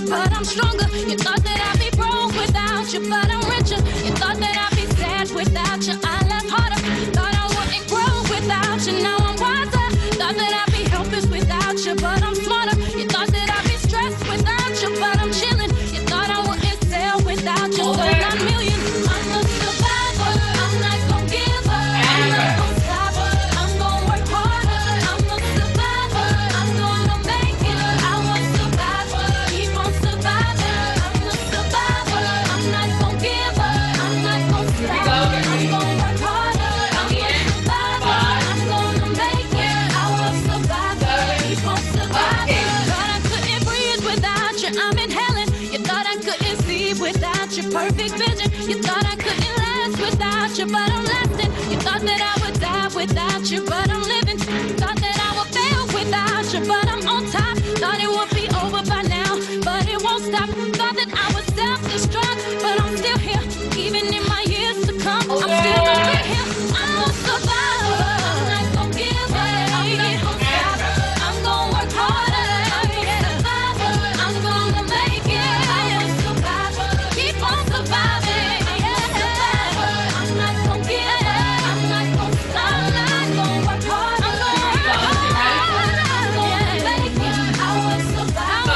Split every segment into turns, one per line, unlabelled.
but I'm stronger. You thought that I'd be broke without you, but I'm richer. You thought that I'd be sad without you, I laugh harder. Thought I wouldn't grow without you, now I'm wiser. Thought that I'd be helpless without you, but I'm smarter. You thought that I'd be stressed without you, but I'm chilling. You thought I wouldn't sell without you, so 9 million. I'm a survivor, I'm not gon' give up. I'm not gon' stop, I'm gon' work harder. I'm a survivor, I'm gonna make it. I was survivor, keep on surviving. I'm a survivor, I'm not gon' give up. I'm not gon' stop, I'm gon' work harder. I'm a survivor, I'm gonna make it. I was survivor, keep on surviving. Thought I couldn't breathe without you, I'm inhaling. You thought I couldn't see without your perfect vision. You thought I couldn't last without you, but I'm lasting. You thought that I would die without you, but I'm living. You thought that I would fail without you, but I'm on top. Thought it would be over by now, but it won't stop. Thought that I would self-destruct, but I'm still here. Even in my years to come, I'm still gonna be here. I'm a survivor, I'm not gonna give up. I'm not gonna stop, I'm gonna work harder. I'm a survivor, I'm gonna make it. I'm a survivor, keep on surviving. I'm a survivor, I'm not gonna give up. I'm not gonna stop, I'm gonna work hard. I'm gonna work hard. I'm gonna make it. I was survivor.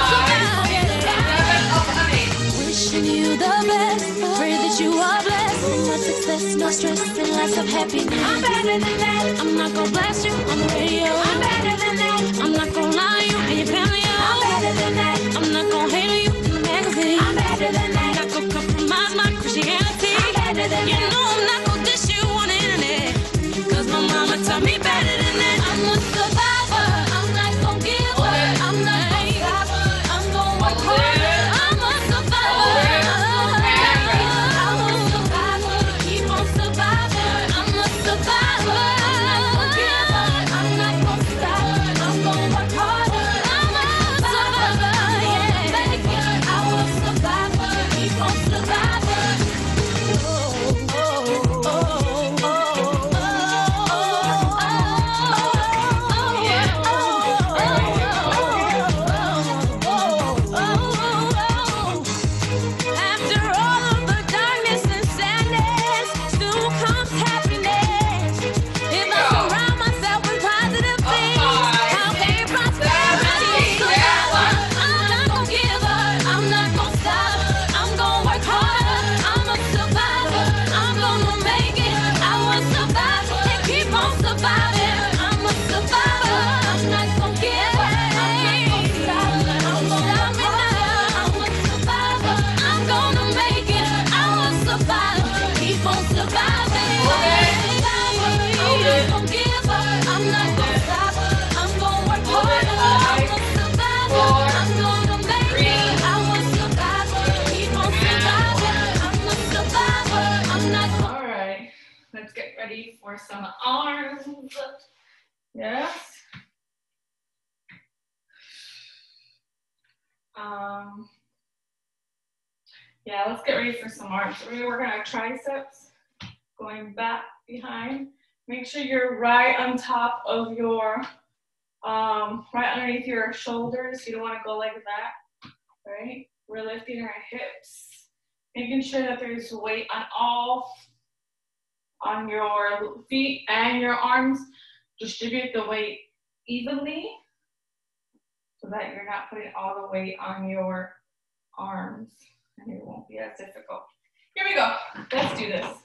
Wishing you the best, pray that you are blessed. Much success, no stress, and lots of happiness. I'm better than that. I'm not gonna blast you on the radio. I'm better than that. I'm not gonna lie to you and your family. I'm better than that. I'm not gonna hate you in the magazine. I'm better than that. I'm not gonna compromise my Christianity. I'm better than that. You know I'm not gonna dish you on the internet, cause my mama taught me better than that. I'm a survivor, I'm not gonna give up. I'm not gonna stop, I'm gonna work harder. I'm a survivor, I'm a survivor, keep on surviving. I'm a survivor, I'm not gonna give up. I'm not gonna stop, I'm gonna work harder. I'm a survivor, yeah. I was survivor, keep on surviving. After all of the darkness and sadness, still comes happiness. If I surround myself with positive things, I'll gain prosperity. I'm not gonna give up, I'm not gonna stop, I'm gonna work harder. I'm a survivor, I'm gonna make it. I will survive and keep on surviving. I'm a survivor, I'm not gonna give up. I'm not gonna stop, I'm gonna stop me now. I'm a survivor, I'm gonna make it. I will survive, keep on surviving. I'm not gonna give up, I'm not gonna stop, I'm gonna work harder. I'm a survivor, I'm gonna make it. I will survive, keep on surviving. I'm a survivor, I'm not gonna.
All right, let's get ready for some arms. Yes. Yeah, let's get ready for some arms. We're gonna work on our triceps, going back behind. Make sure you're right on top of your, right underneath your shoulders. You don't want to go like that, right? We're lifting our hips, making sure that there's weight on your feet and your arms. Distribute the weight evenly so that you're not putting all the weight on your arms and it won't be as difficult. Here we go. Let's do this.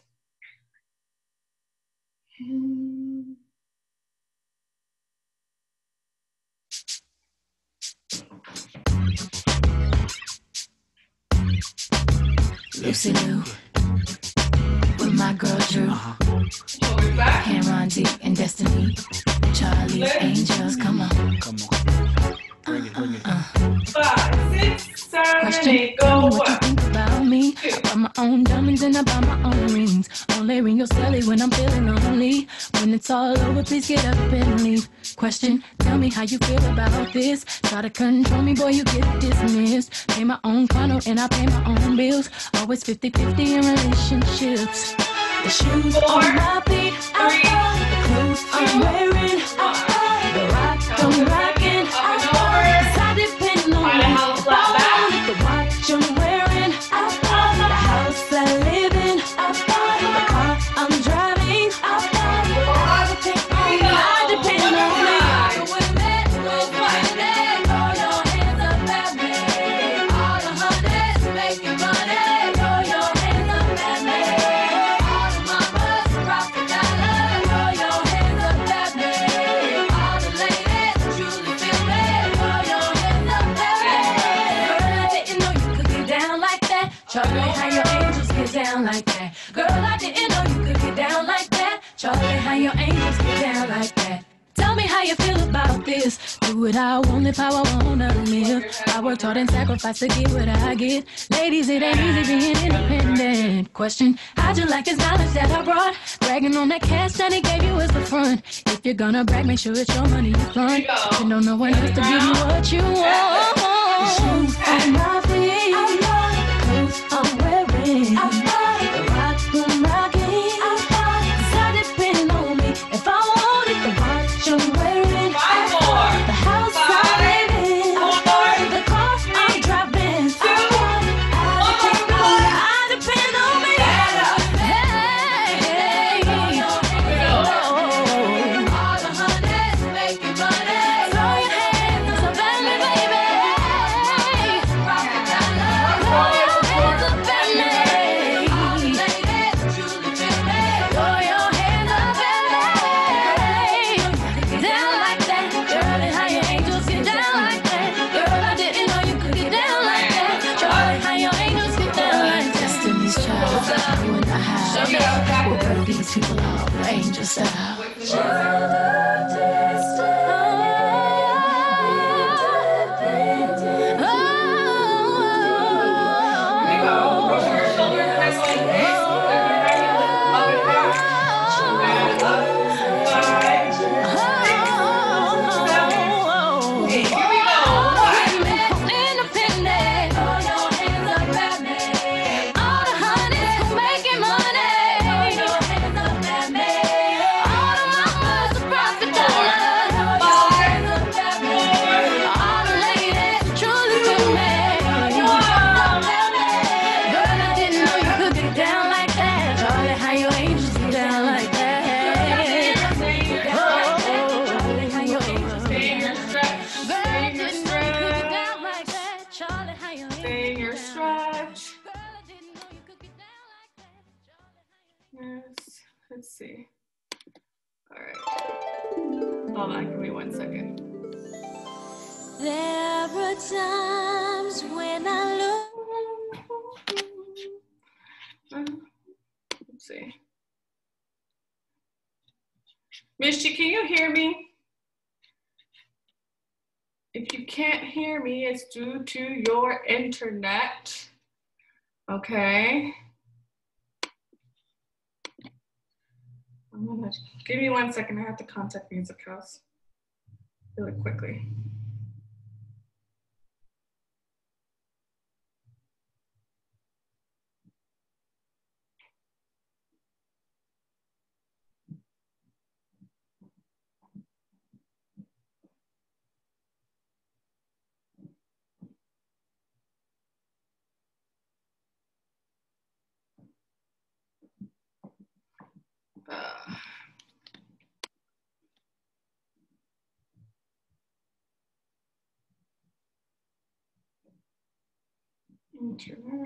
Lucy Lou, with my girl Drew,
Shoulders back.
Cameron D and Destiny, Charlie's Angels, come on.
Come on. Bring it, bring it.
5, 6, 7,
Question,
8,
tell
go.
me what you think about me. I buy my own diamonds and I buy my own rings. Only ring your celly when I'm feeling lonely. When it's all over, please get up and leave. Question, tell me how you feel about this. Try to control me, boy, you get dismissed. Pay my own condo and I pay my own bills. Always 50-50 in relationships. The shoes on my feet, I buy. The clothes I'm wearing, I buy. The rock I'm rocking, I buy. 'Cause I depend on you. If I want it the Charlie, how your angels get down like that? Tell me how you feel about this. Do it how I want, live how I wanna live. I worked hard and sacrificed to get what I get. Ladies, it ain't easy being independent. Question, how'd you like this knowledge that I brought? Bragging on that cash that he gave you as the front. If you're gonna brag, make sure it's your money you fund. You don't know one else to give you what you want. The shoes on my feet, the clothes I'm wearing, the rock I'm rocking. If I wanted the watch I'm wearing, the house I live in, the car I'm driving, I depend on me. Hey, all the honeys making money. Throw your hands up at me, baby. Rock the dollar. Throw your hands up at me. All the ladies, truly, baby. Throw your hands up at me. Down like that, Charlie, how your angels get down like that. Girl, I didn't know you could get down like that. Charlie, how your angels get down like that. Destiny's Child, you and I will put these people out, angel style.
Let's see. All right. Hold on, give me 1 second.
There are times when I look.
Let's see. Misty, can you hear me? If you can't hear me, it's due to your internet. Okay. Give me 1 second. I have to contact Music House really quickly. Internet.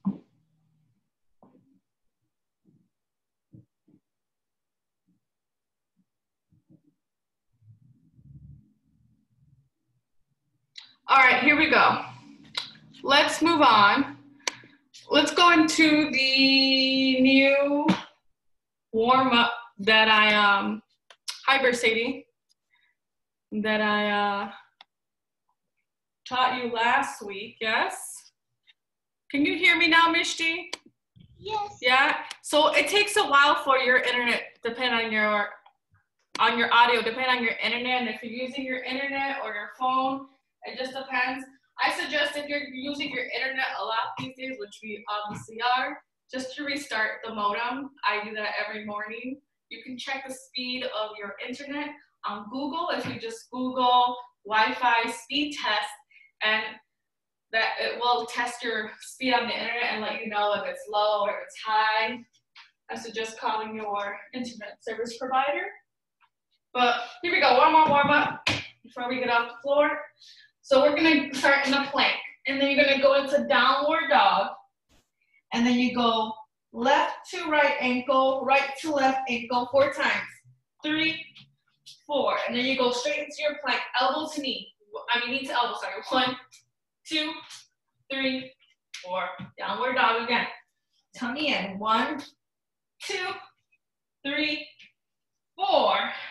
All right, here we go. Let's move on. Let's go into the new warm-up that hi Mercedes, that I taught you last week, yes? Can you hear me now, Mishti?
Yes.
Yeah? So it takes a while for your internet, depending on your audio, depending on your internet, and if you're using your internet or your phone, it just depends. I suggest if you're using your internet a lot these days, which we obviously are, just to restart the modem. I do that every morning. You can check the speed of your internet on Google. If you just Google Wi-Fi speed test, and that it will test your speed on the internet and let you know if it's low or if it's high. I suggest calling your internet service provider. But here we go, one more warm up before we get off the floor. So we're gonna start in a plank, and then you're gonna go into downward dog, and then you go left to right ankle, right to left ankle 4 times. 3, 4, and then you go straight into your plank, elbow to knee. Knee to elbow, sorry. 1, 2, 3, 4. Downward dog again. Tummy in. 1, 2, 3,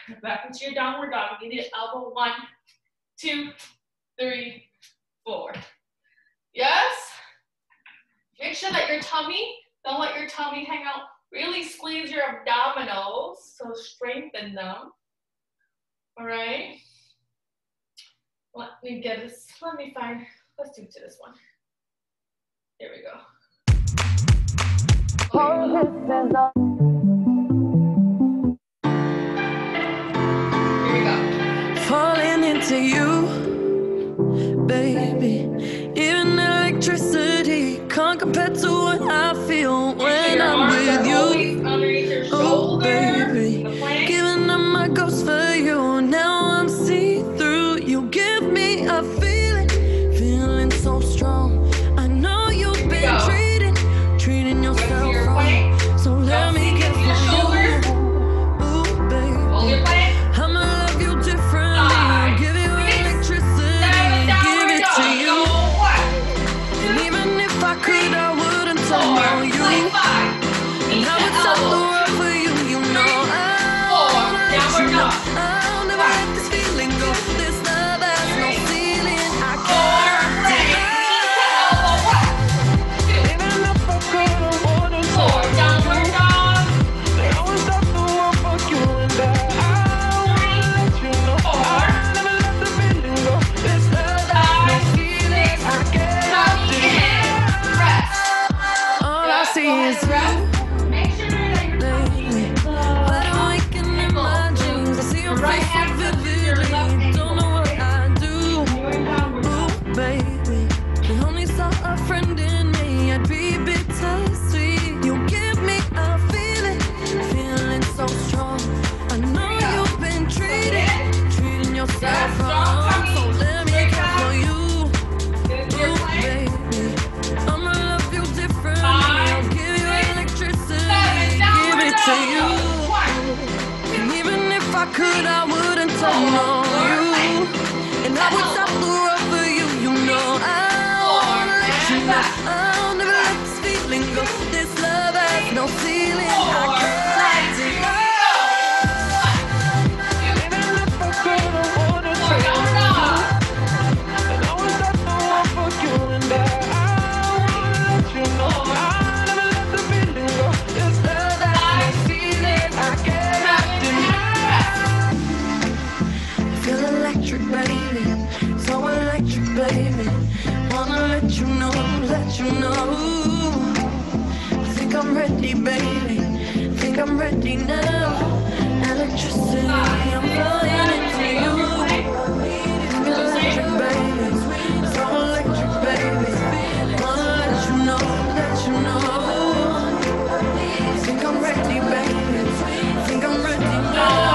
Back into your downward dog. You need elbow 1, 2, 3, 4. Yes? Make sure that your tummy, don't let your tummy hang out. Really squeeze your abdominals, so strengthen them. All right? Let me get this, let's do to this one. Here we go. Here we go.
Falling into you, baby. Even electricity can't compare to what I feel when I'm with you. Oh, baby, giving up my ghost for you. Now I'm see-through. You give me a feeling so strong. I know you've been treating yourself wrong. So let me get for you. Ooh, baby, I'ma love you differently. I'll give you electricity, give it to you. And even if I could, I wouldn't turn on you. And I would stop the world for you, you know. I'll never let this feeling go. This love has no ceiling. I can't deny. Even if I could, I wouldn't turn on you. And I would stop the world for you. And I wanna let you know. I'll never let the feeling go. This love has no ceiling. I cannot deny. All I see is you. Right hand vividly, don't know what I do. Ooh, baby, you only saw a friend in me. I'd be bittersweet. You give me a feeling so strong. I know you've been treating yourself wrong. So let me care for you. Ooh, baby, I'ma love you differently. I'll give you electricity, give it to you. If I could, I wouldn't turn on you. And I would stop the world for you, you know. I wanna let you know. I'll never let this feeling go. This love has no ceiling. I can't deny. Even if I could, I wouldn't turn on you. And I would stop the world for you. And I wanna let you know. I'll never let the feeling go. This love has no ceiling. I cannot deny. Feel electric, baby, so electric, baby. Wanna let you know, I think I'm ready, baby, think I'm ready now. Electricity, I'm flying into you. Feel electric, baby, so electric, baby. Wanna let you know, I think I'm ready, baby, think I'm ready now.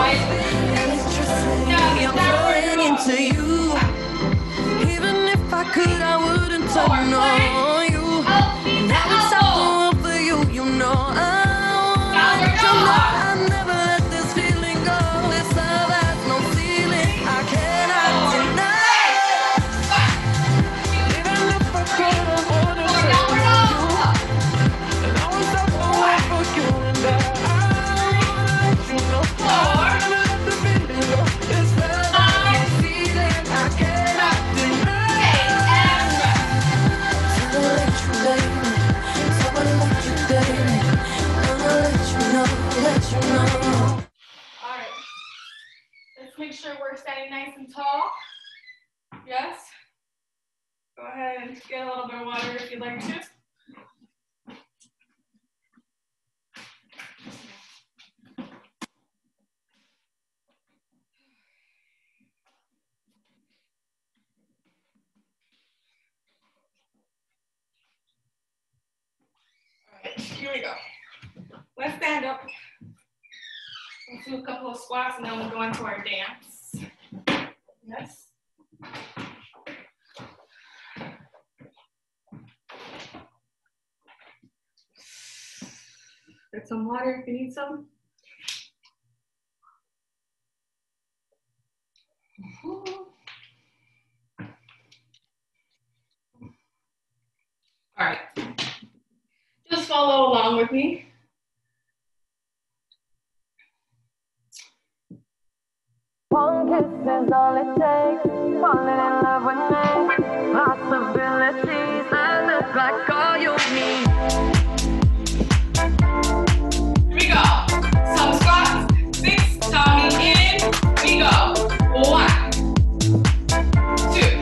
I'm falling into you. Even if I could, I wouldn't turn on you. And I would stop the world for you, you know. I never let this feeling go. This love has no ceiling. I cannot deny. Even if I could, I wouldn't turn on you. And I would stop the world for you. And I let you know. I never let the feeling go. This love has no ceiling. I cannot deny. So electric, baby. So electric, baby. I'ma let you know.
All right. Let's make sure we're standing nice and tall. Yes? Go ahead and get a little bit of water if you'd like to. Here we go. Let's stand up. Let's do a couple of squats and then we'll go into our dance. Yes. Get some water if you need some. All right. Just follow along with me.
is all it takes. Falling in love with me. Possibilities, I look like all you need.
Here we go. Some squats. 6, tummy in. We go. 1, 2,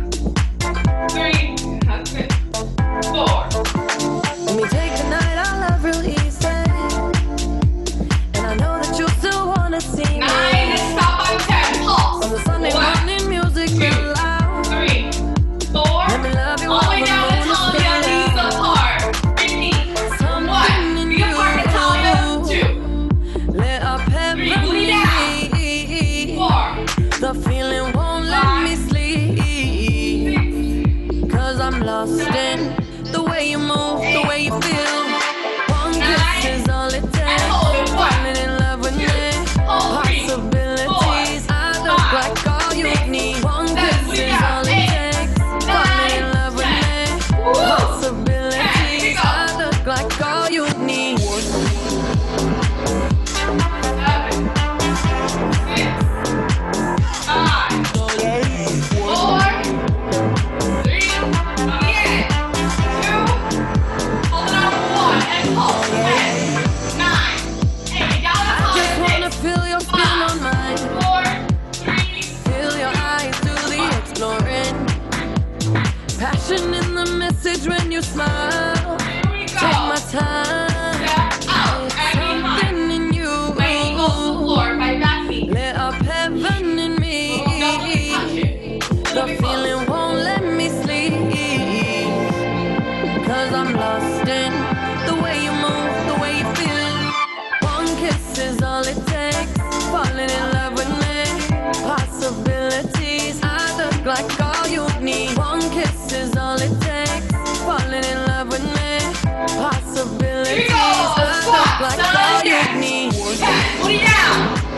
3, that's it. 4.
Let me take the night I love real easy. And I know that you still wanna see me.
9, stop on 10, pulse.
On the Sunday morning music real loud.
3, 4,
Let me love you
all the way down to Natalia, knees apart. Repeat. 1, feet apart, Natalia. 2,
Lit up
3, booty down.
heavenly.
4,
The feeling won't let me sleep. 'Cause I'm lost in the way you move, the way you feel. One kiss is all it takes. Falling in love with me. Possibilities, I look like all you need. One kiss is all it takes. Falling in love with me. Possibilities, I look like all you need.
7, 6, 5, 4, 3, again. 2, hold it on 1, and pulse. 10, 9, 8, down the
Just wanna
pulse.
feel your skin on mine.
4, 3,
Feel your eyes do the exploring. Passion in the message when you smile.
here we go.
Take my time.
Step out and behind.
Something in you.
Weight goes to the floor by back knee.
Lit up heaven in me.
Don't touch it.
The feeling won't let me sleep. 'Cause I'm lost in the way you move, the way you feel. One kiss is all it takes. Falling in love with me. Possibilities, I look like all you need. One kiss is all it takes. Falling in love with me. Possibilities,
Here we go.
I look
Squat.
like
Side
all you
again.
need.
10, booty down.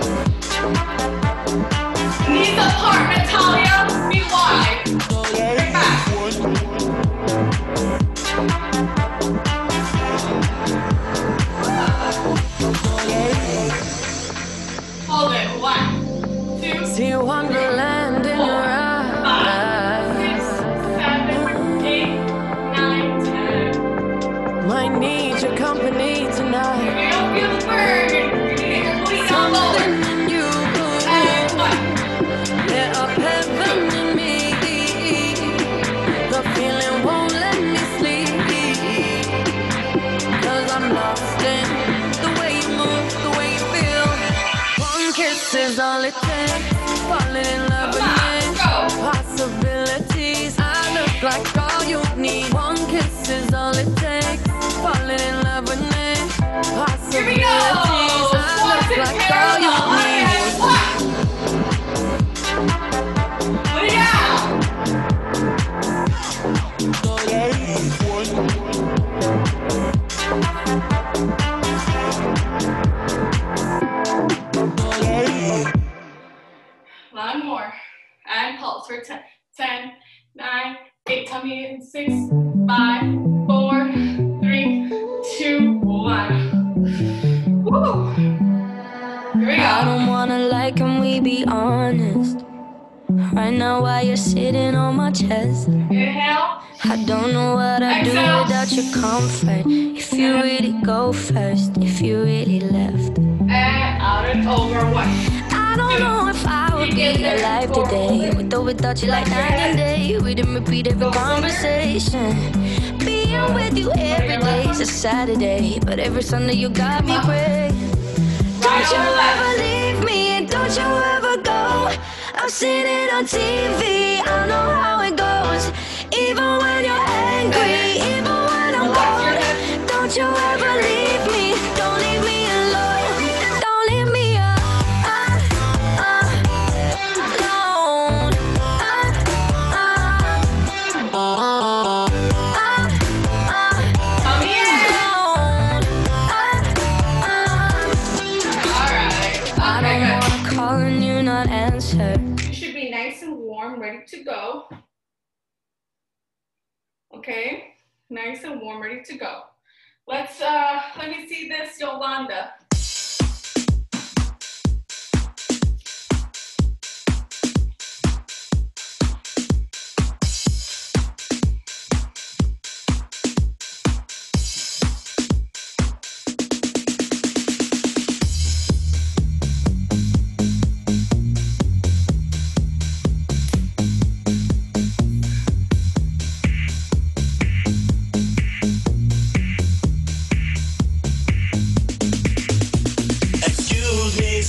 Knees apart, Natalia. Feet wide. Straight back. Hold it. 1, 2,
See wonderland in your
5,
eyes.
6, 7, 8, 9, 10.
Might need your company
If
tonight.
you don't feel the burn, you're gonna get your booty down lower.
Something in you.
And 1.
Lit up heaven in me. The feeling won't let me sleep. 'Cause I'm lost in the way you move, the way you feel. One kiss is all it takes. Falling in love with me. Possibilities, I look like all you need. One kiss is all it takes. Falling in love with me.
Here we go.
Possibilities, I
Squats
look
and
like all you
parallel.
need.
And 1. Put it down. One more. And pulse for 10, 10, 9, 8. Tummy in 6, 5, 4, 3, 2, 1. Woo. Here we
I
go.
don't wanna lie, can we be honest? Right now while you're sitting on my chest,
Inhale.
I don't know what I'd do
Exhale.
without your comfort. If you really go first, if you really left,
And out and over. 1.
I don't know if I would be alive today, with or without you like night and day. We didn't repeat every conversation. Being with you every day is a Saturday, but every Sunday you got me praying. Don't you ever leave me, and don't you ever go. I've seen it on TV, I know how it goes. Even when you're angry, even when I'm cold, don't you ever leave me, don't leave me alone. Don't leave me alone.
Tummy in. Alright.
I
Okay,
don't
good.
wanna call and you not answer.
You should be nice and warm, ready to go. Okay, nice and warm, ready to go. Let me see this, Yolanda.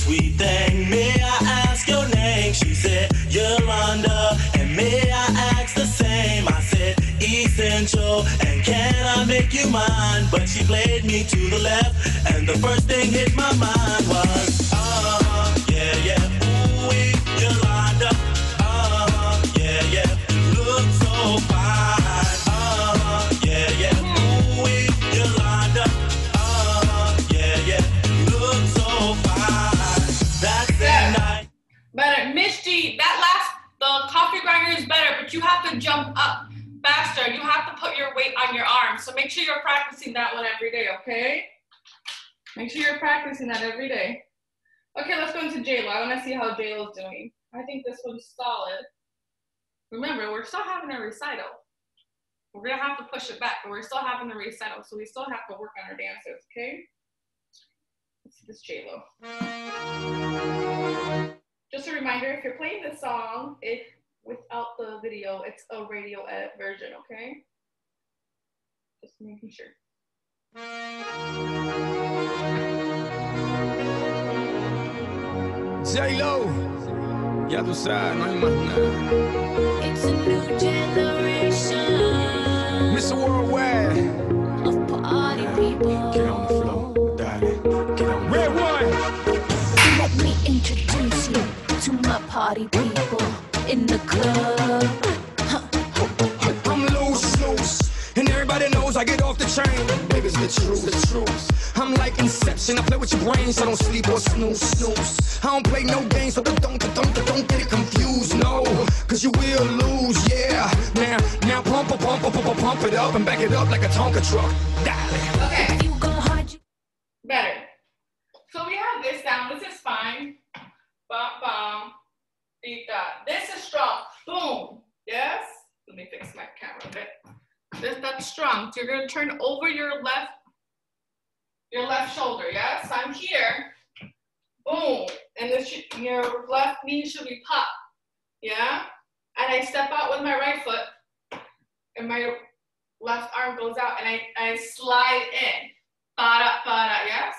sweet thing, may I ask your name? She said, Yolanda, and may I ask the same? I said, Essential, and can I make you mine? But she played me to the left, and the first thing hit my mind was, yeah, yeah, ooh-wee, Yolanda, yeah, yeah, look so fine, yeah, yeah, ooh-wee, Yolanda, yeah, yeah, look so fine. That's the night.
Better. Miss G, the coffee grinder is better, but you have to jump up faster. You have to put your weight on your arms. So make sure you're practicing that one every day, okay? Make sure you're practicing that every day. Okay, let's go into J-Lo. I want to see how J-Lo's doing. I think this one's solid. Remember, we're still having a recital. We're going to have to push it back, but we're still having the recital, so we still have to work on our dances, okay? Let's see this J-Lo. Just a reminder, if you're playing this song, without the video, it's a radio edit version, okay? Just making sure.
J-Lo, ya tú sabes, no hay más nada.
It's a new generation.
Mr. Worldwide.
Of party people.
Get on the floor, darling. Get on. Red one.
Let me introduce you to my party people in the club.
I'm loose, and everybody knows I get off the chain. Baby, it's the truth. I'm like Inception. I play with your brain, so don't sleep or snooze. I don't play no games, so don't get it confused, no. Cause you will lose, yeah. Now pump it up and back it up like a Tonka truck. Darling.
Okay.
You go hard.
Better. So we have this down. This is fine. Bum, bum. Beat that. This is strong. Boom. Yes? Let me fix my camera a bit. That's strong. So you're going to turn over your left shoulder. Yes? I'm here. Boom. And your left knee should be popped. Yeah? And I step out with my right foot. And my left arm goes out. And I slide in. Ba-da, ba-da. Yes?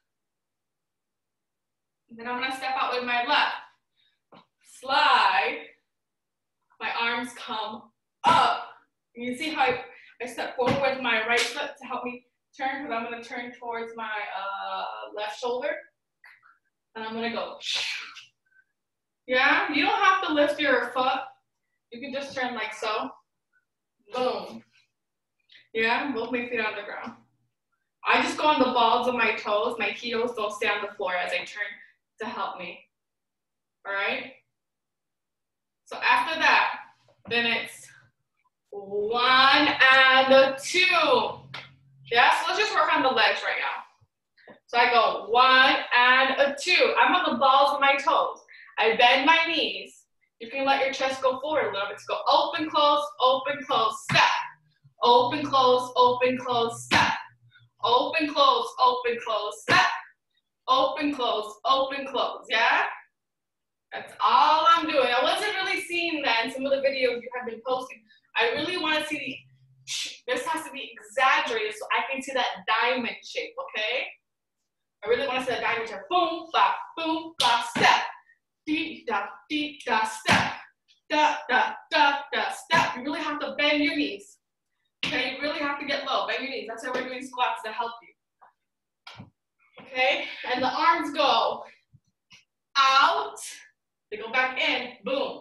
Then I'm going to step out with my left. Slide. My arms come up. You see how I step forward with my right foot to help me turn, because I'm going to turn towards my left shoulder. And I'm going to go. Yeah? You don't have to lift your foot. You can just turn like so. Boom. Yeah? Both my feet on the ground. I just go on the balls of my toes. My heels don't stay on the floor as I turn to help me. All right? So after that, then it's 1 and 2. Yeah, so let's just work on the legs right now. So I go 1 and 2. I'm on the balls of my toes. I bend my knees. You can let your chest go forward a little bit. So go open, close, step. Open, close, step. Open, close, step. Open, close, yeah? That's all I'm doing. I wasn't really seeing that in some of the videos you have been posting. I really want to see this has to be exaggerated so I can see that diamond shape, okay? I really want to see that diamond shape. Boom, bop, step. Dee, da, step. Da, step. You really have to bend your knees. Okay, you really have to get low. Bend your knees. That's why we're doing squats to help you. Okay, and the arms go out. They go back in. Boom.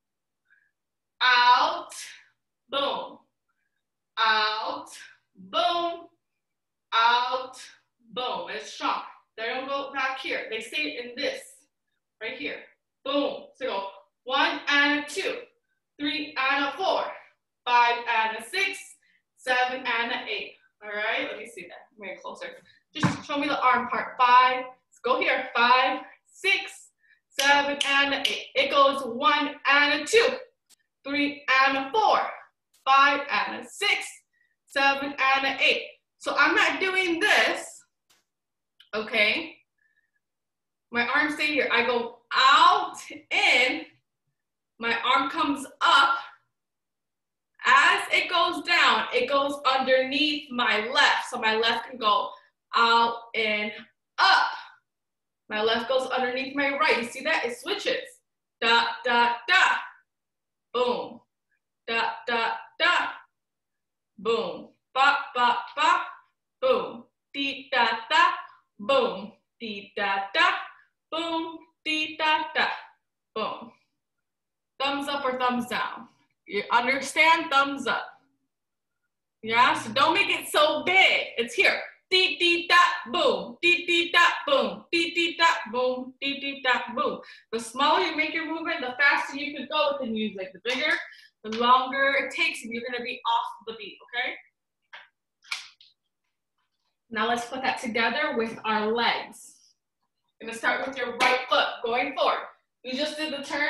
Out. Boom. Out. Boom. Out. Boom. It's strong. They don't go back here. They stay in this. Right here. Boom. So go 1 and 2. 3 and 4. 5 and 6. 7 and 8. All right. Let me see that. Very closer. Just show me the arm part. 5. Let's go here. 5, 6, 7 and 8. It goes 1 and 2. 3 and 4. 5 and 6. 7 and 8. So I'm not doing this. Okay. My arms stay here. I go out, in. My arm comes up. As it goes down, it goes underneath my left. So my left can go out and up. My left goes underneath my right. You see that? It switches. Da, da, da. Boom. Da, da, da. Boom. Ba, ba, ba. Boom. Dee, da, da. Boom. Dee, da, da. Boom. Dee, da, da. Boom. Thumbs up or thumbs down. You understand? Thumbs up. Yeah, so don't make it so big. It's here. Dee, dee, da, boom. Dee, dee, da, boom. Dee, dee, da, boom. Dee, dee, da, boom. The smaller you make your movement, the faster you can go with the music. The bigger, the longer it takes, and you're gonna be off the beat, okay? Now let's put that together with our legs. You're gonna start with your right foot going forward. You just did the turn.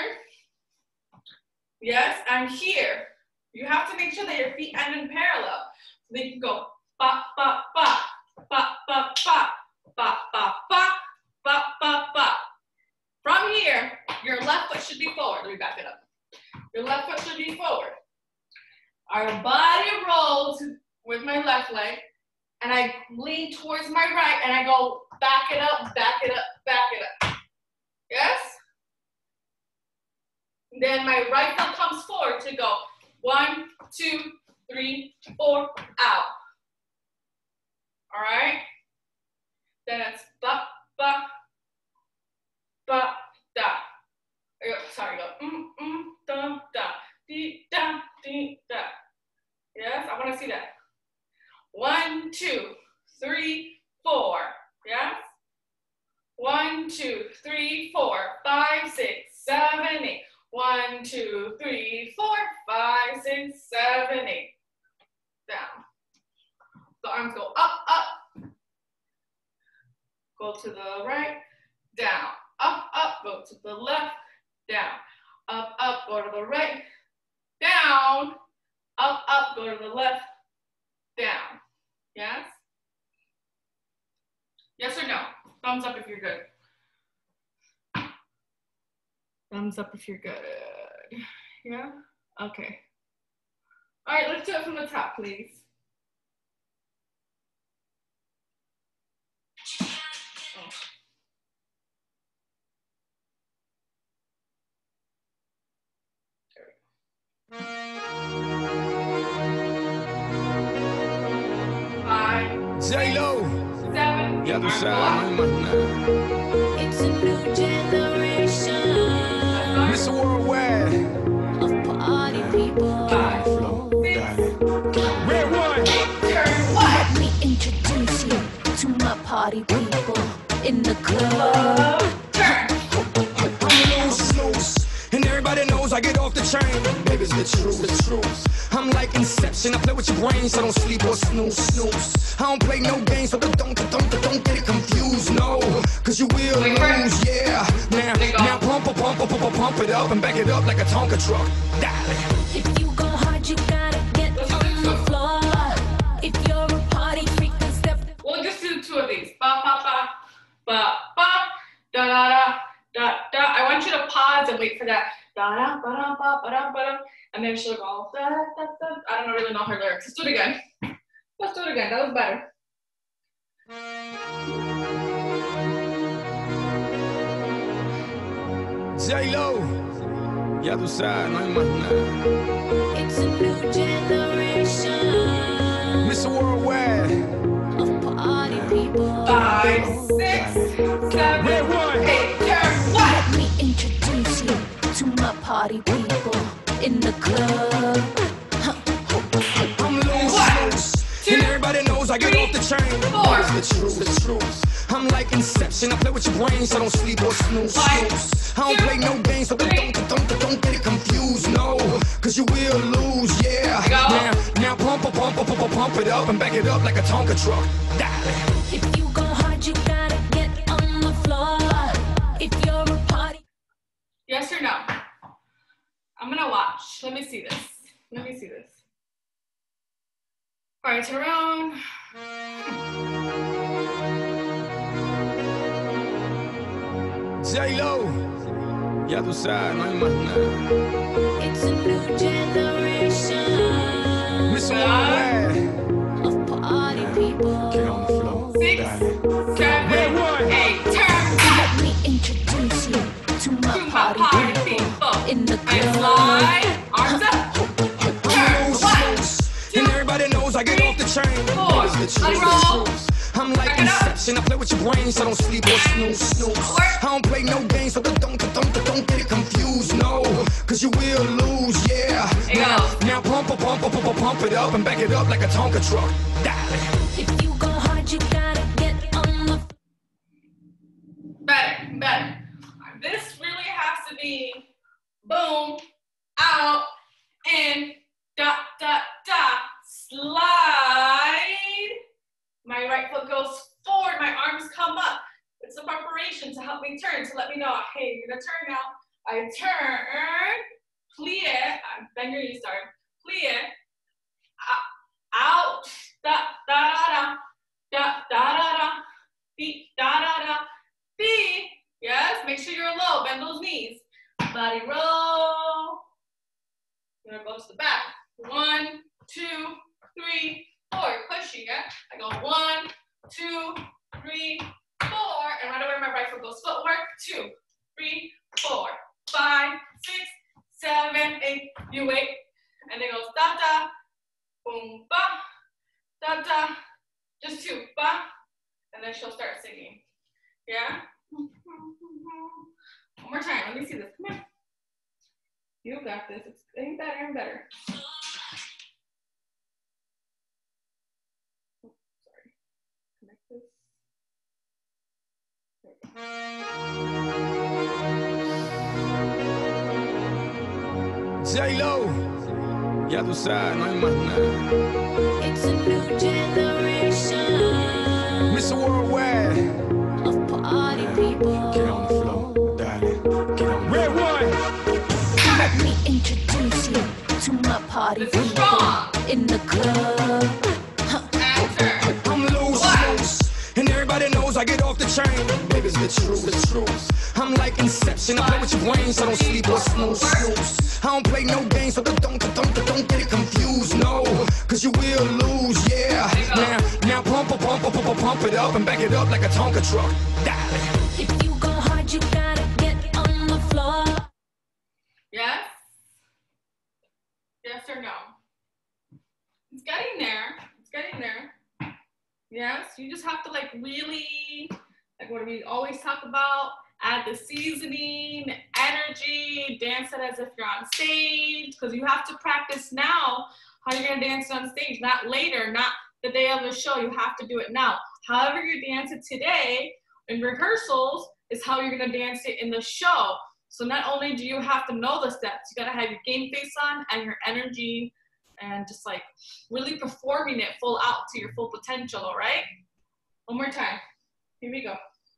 Yes, and here. You have to make sure that your feet end in parallel. So they can go ba, ba, ba, ba, ba, ba, ba, ba, ba, ba, ba, ba. From here, your left foot should be forward. Let me back it up. Your left foot should be forward. Our body rolls with my left leg, and I lean towards my right, and I go back it up, back it up, back it up. Yes? Then my right foot comes forward to go 1, 2, 3, 4, out. All right? Then it's ba, ba, ba, da. Sorry, go da, da, dee, da, dee, da. Yes, I want to see that. 1, 2, 3, 4. Yes? 1, 2, 3, 4, 5, 6, 7, 8. 1, 2, 3, 4, 5, 6, 7, 8. Down. The arms go up, up. Go to the right, down. Up, up, go to the left, down. Up, up, go to the right, down. Up, up, go to the left, down. Yes? Yes or no? Thumbs up if you're good. Thumbs up if you're good. Yeah? Okay. All right, let's do it from the top, please. Oh.
J-Lo.
7.
Ya tú sabes, no hay más nada.
It's a new generation
Miss Worldwide.
of party people.
Red one.
Let me introduce you to my party people in the club.
I'm loose, and everybody knows I get off the train. Baby, it's the truth, the truth. I'm like Inception, I play with your brain, so don't sleep or snooze. I don't play no games, so don't get it confused, no. Cause you will lose, yeah. Now pump it up and back it up like a Tonka truck.
If you go hard, you gotta get on the floor. If you're a party freak, then step.
We'll just do 2 of these. Ba, ba, ba, ba, ba, da, da, da, da, da. I want you to pause and wait for that. Da, da, ba, da, ba, ba, da, ba, da. And then she'll go, da, da, da. I don't really know her lyrics. Let's do it again. Let's do it again. That was better.
J-Lo. Ya tú sabes, no hay más nada.
It's a new generation
Miss Worldwide.
of party people.
5, 6, 7,
Red one.
8. Turn what?
Let me introduce you to my party people in the club.
I'm loose, and everybody knows I get off the train.
Four.
It's the truth, the truth. I'm like Inception, I play with your brain, so don't sleep or snooze. I don't play no games, so don't get it confused, no. Cause you will lose, yeah. Now pump it up and back it up like a Tonka truck.
If you go hard, you gotta get on the floor. If you're a party.
Yes or no? I'm gonna watch. Let me see this. Let me see this. All right, turn around.
J-Lo. Ya tú sabes, no hay más nada.
It's a new generation
Miss Worldwide.
of party people.
Get on the floor.
6, 7,
Red one.
8. Turn.
introduce you to my party people in the
And
club.
slide, arms up. Turn,
Loose,
one,
loose.
two,
And everybody knows I get off the train.
four.
It's the
Let it
truth,
roll.
the truth. I'm like
Back it up.
Inception. I play with your brain, so don't sleep or snooze, snooze.
Work.
I don't play no games, so don't get it confused, no. Cause you will lose, yeah.
Here goes.
Now pump it up and back it up like a Tonka truck. Dale.
If you go hard, you gotta get on the
Better, better. This really has to be boom, out, in, da, da, da, slide. My right foot goes forward, my arms come up. It's a preparation to help me turn, to let me know, hey, you're gonna turn now. I turn, plie, bend your knees, sorry, plie, out, da, da, da, da, da, da, da, feet, da, da, da, feet. Yes, make sure you're low, bend those knees. Body roll. You're gonna go to the back. 1, 2, 3, 4. Pushing, yeah? I go 1, 2, 3, 4. And right away my right foot goes footwork. 2, 3, 4, 5, 6, 7, 8. You wait. And then goes da da, boom, ba, da da. Just 2, ba. And then she'll start singing. Yeah? One more time. Let me see this. Come on. You got this. It's getting better and better. Oh, sorry. Connect this. There we go.
J-Lo, ya tú sabes, no hay más nada.
It's a new generation
Mr. Worldwide.
of party people.
Get on the floor, darling. Get on. Red one.
Let me introduce you to my party
This is
people
wrong.
in the club.
Answer.
I'm loose, loose. And everybody knows I get off the train. Baby, it's the truth, the truth. I'm like Inception. I play with your brain, so don't sleep or snooze, snooze. I don't play no games, so don't get it confused, no. Cause you will lose, yeah. Now pump it up and back it up like a Tonka truck. Dale.
If you go hard, you gotta get on the floor.
Yes? Yes or no? It's getting there. It's getting there. Yes, you just have to like really, like what we always talk about, add the seasoning, energy, dance it as if you're on stage, because you have to practice now how you're gonna dance on stage, not later, not the day of the show. You have to do it now. However you dance it today in rehearsals is how you're gonna dance it in the show. So not only do you have to know the steps, you gotta have your game face on and your energy and just like really performing it full out to your full potential, all right? One more time. Here we go.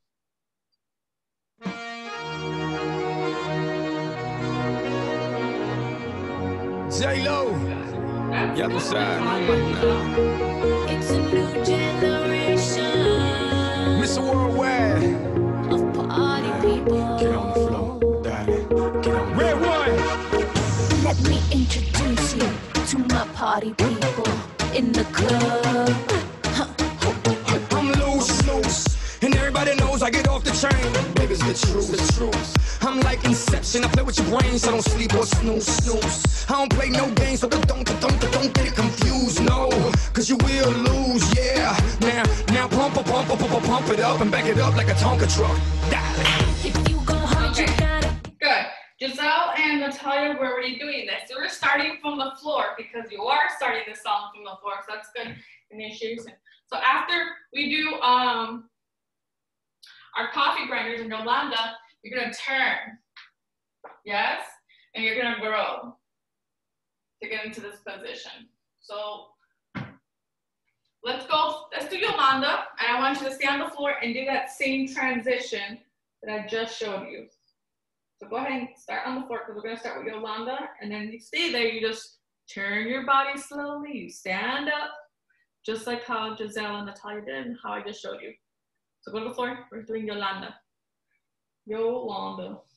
J-Lo, ya tú sabes, no hay más nada.
It's a new generation
Mr. Worldwide.
of party people.
Get on the floor, darling. Get on. Red one.
Let me introduce you to my party people in the club.
I'm loose, loose. And everybody knows I get off the train. Baby, it's the truth, the truth. I'm like Inception. I play with your brain, so don't sleep or snooze, snooze. I don't play no games, so don't get it confused, no. Cause you will lose, yeah. Now pump it up and back it up like a Tonka truck. Dale.
If you go hard, you gotta.
Good. Giselle and Natalia were already doing this. So we're starting from the floor because you are starting the song from the floor. So that's good initiation. So after we do our coffee grinders in Yolanda, you're gonna turn. Yes? And you're gonna grow to get into this position. So let's do Yolanda. And I want you to stay on the floor and do that same transition that I just showed you. So go ahead and start on the floor because we're gonna start with Yolanda, and then you stay there, you just turn your body slowly, you stand up, just like how Giselle and Natalia did and how I just showed you. So go to the floor, we're doing Yolanda. Yolanda.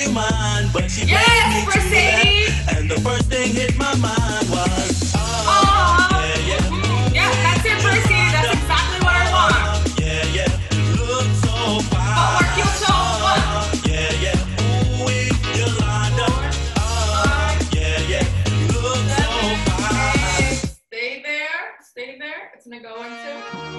you mine, but she played me to the left. And the first thing hit my mind was,
yeah, that's it, Mercedes. That's exactly what I want.
yeah, look so fine.
Footwork, you so fun.
Yeah, ooh, Yolanda. Yeah, look so fine.
Stay there. It's gonna go into.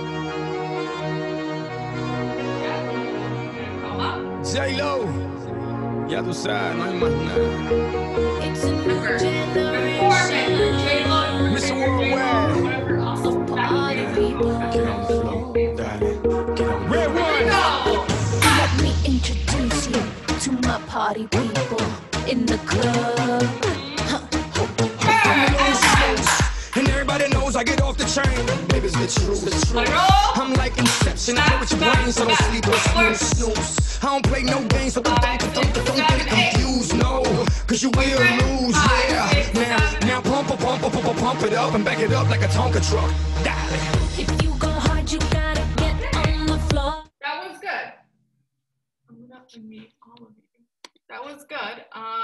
Yeah, come up.
J-Lo, ya tú sabes, no hay más nada.
It's a new generation
Mr. Worldwide.
of party people.
Get on the floor, darling. Get on the Red one.
Let me introduce you to my party people in the club.
And everybody knows I get off the train. Baby, it's the truth. I'm like Inception. I play with your brain, so don't sleep or snooze. I don't play no games, so don't get it confused, no. Cause you will lose, yeah. Now pump it up and back it up like a Tonka truck. Darling.
If you go hard, you gotta get on the floor.
That was good. I'm gonna unmute all of you. That was good.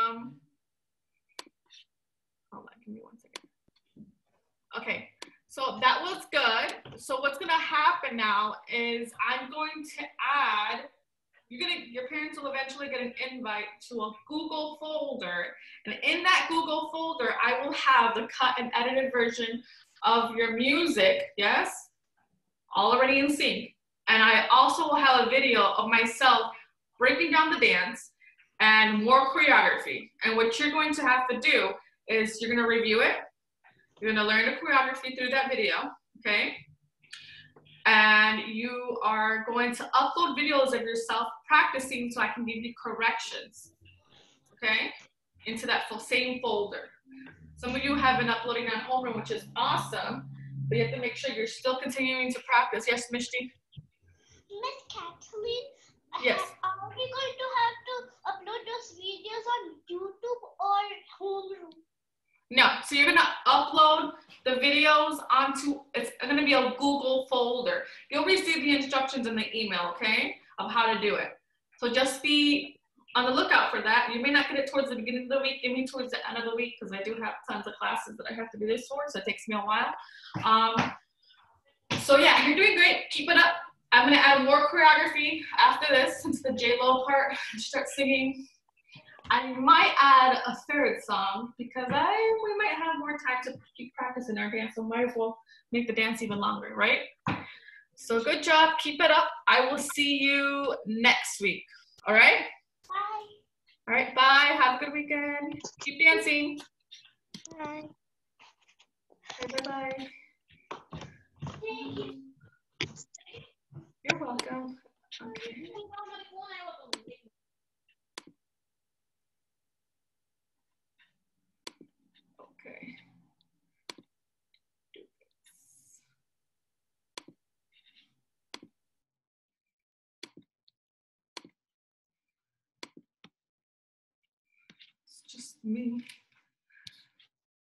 Hold on, give me 1 second. Okay, so that was good. So what's gonna happen now is I'm going to add, your parents will eventually get an invite to a Google folder. And in that Google folder, I will have the cut and edited version of your music, yes? Already in sync. And I also will have a video of myself breaking down the dance and more choreography. And what you're going to have to do is you're gonna review it. You're gonna learn the choreography through that video, okay? And you are going to upload videos of yourself practicing so I can give you corrections, okay? Into that same folder. Some of you have been uploading on homeroom, which is awesome, but you have to make sure you're still continuing to practice. Yes, Mishti?
Miss Kathleen,
yes.
Are we going to have to upload those videos on YouTube or homeroom?
No, so you're gonna upload the videos onto, it's gonna be a Google folder. You'll receive the instructions in the email, okay, of how to do it. So just be on the lookout for that. You may not get it towards the beginning of the week, give me towards the end of the week, because I do have tons of classes that I have to do this for, so it takes me a while. So yeah, you're doing great, keep it up. I'm gonna add more choreography after this, since the J-Lo part, start singing. I might add a third song because we might have more time to keep practicing our dance, so might as well make the dance even longer, right? So good job, keep it up. I will see you next week, all right?
Bye.
All right, bye, have a good weekend. Keep dancing.
Bye.
Bye-bye.
Thank you.
You're welcome. Okay. Okay. It's just me.